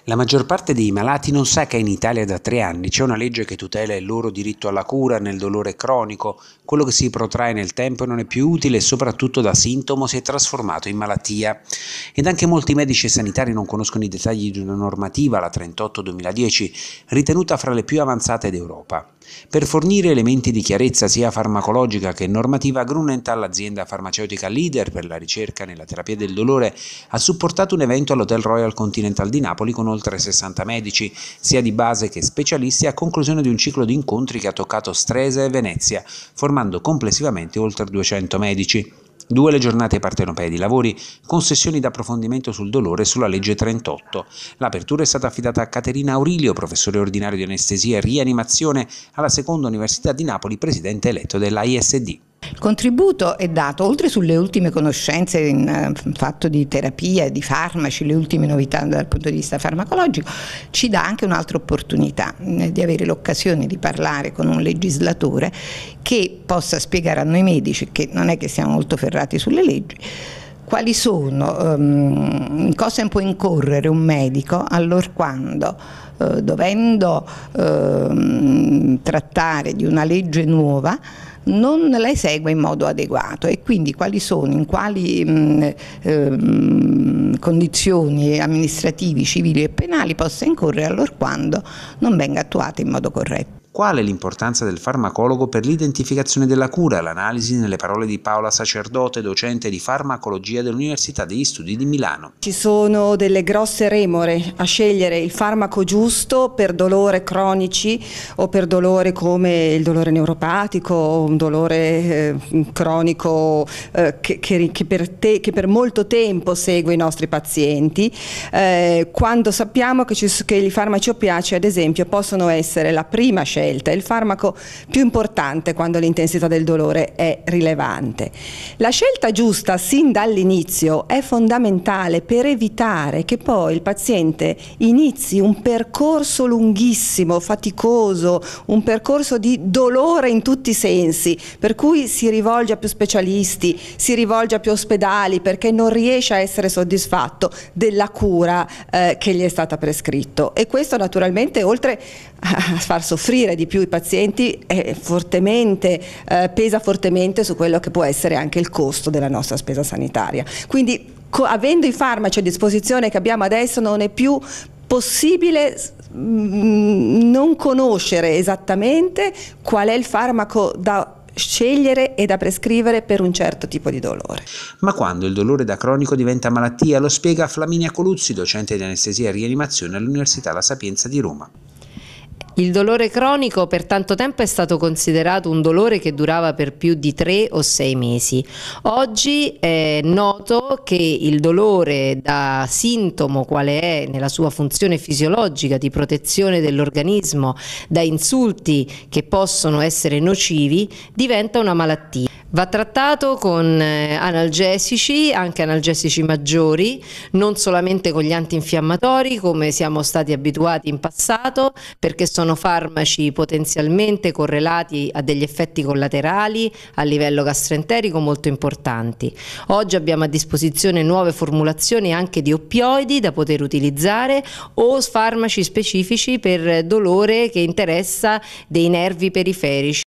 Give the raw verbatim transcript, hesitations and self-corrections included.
La maggior parte dei malati non sa che in Italia da tre anni c'è una legge che tutela il loro diritto alla cura nel dolore cronico, quello che si protrae nel tempo e non è più utile e soprattutto da sintomo si è trasformato in malattia. Ed anche molti medici e sanitari non conoscono i dettagli di una normativa, la trentotto duemiladieci, ritenuta fra le più avanzate d'Europa. Per fornire elementi di chiarezza sia farmacologica che normativa, Grunenthal, l'azienda farmaceutica leader per la ricerca nella terapia del dolore, ha supportato un evento all'Hotel Royal Continental di Napoli con oltre sessanta medici, sia di base che specialisti, a conclusione di un ciclo di incontri che ha toccato Stresa e Venezia, formando complessivamente oltre duecento medici. Due le giornate partenopee di lavori con sessioni d'approfondimento sul dolore e sulla legge trentotto. L'apertura è stata affidata a Caterina Aurilio, professore ordinario di anestesia e rianimazione alla Seconda Università di Napoli, presidente eletto dell'A I S D. Il contributo è dato, oltre sulle ultime conoscenze in uh, fatto di terapia e di farmaci, le ultime novità dal punto di vista farmacologico, ci dà anche un'altra opportunità eh, di avere l'occasione di parlare con un legislatore che possa spiegare a noi medici, che non è che siamo molto ferrati sulle leggi, quali sono, um, in cosa può incorrere un medico allorquando, uh, dovendo uh, trattare di una legge nuova, non la esegue in modo adeguato, e quindi quali sono, in quali mh, ehm, condizioni amministrativi, civili e penali possa incorrere allorquando non venga attuata in modo corretto. Qual è l'importanza del farmacologo per l'identificazione della cura? L'analisi nelle parole di Paola Sacerdote, docente di farmacologia dell'Università degli Studi di Milano. Ci sono delle grosse remore a scegliere il farmaco giusto per dolore cronici o per dolore come il dolore neuropatico o un dolore eh, cronico eh, che, che, che, per te, che per molto tempo segue i nostri pazienti, eh, quando sappiamo che, ci, che i farmaci oppiacei, ad esempio, possono essere la prima scelta, è il farmaco più importante quando l'intensità del dolore è rilevante. La scelta giusta sin dall'inizio è fondamentale per evitare che poi il paziente inizi un percorso lunghissimo, faticoso, un percorso di dolore in tutti i sensi, per cui si rivolge a più specialisti, si rivolge a più ospedali perché non riesce a essere soddisfatto della cura eh, che gli è stata prescritto, e questo naturalmente, oltre a far soffrire di più i pazienti, è fortemente, eh, pesa fortemente su quello che può essere anche il costo della nostra spesa sanitaria. Quindi, avendo i farmaci a disposizione che abbiamo adesso, non è più possibile mh, non conoscere esattamente qual è il farmaco da scegliere e da prescrivere per un certo tipo di dolore. Ma quando il dolore da cronico diventa malattia? Lo spiega Flaminia Coluzzi, docente di anestesia e rianimazione all'Università La Sapienza di Roma. Il dolore cronico per tanto tempo è stato considerato un dolore che durava per più di tre o sei mesi. Oggi è noto che il dolore da sintomo, quale è nella sua funzione fisiologica di protezione dell'organismo da insulti che possono essere nocivi, diventa una malattia. Va trattato con analgesici, anche analgesici maggiori, non solamente con gli antinfiammatori come siamo stati abituati in passato, perché sono farmaci potenzialmente correlati a degli effetti collaterali a livello gastroenterico molto importanti. Oggi abbiamo a disposizione nuove formulazioni anche di oppioidi da poter utilizzare, o farmaci specifici per dolore che interessa dei nervi periferici.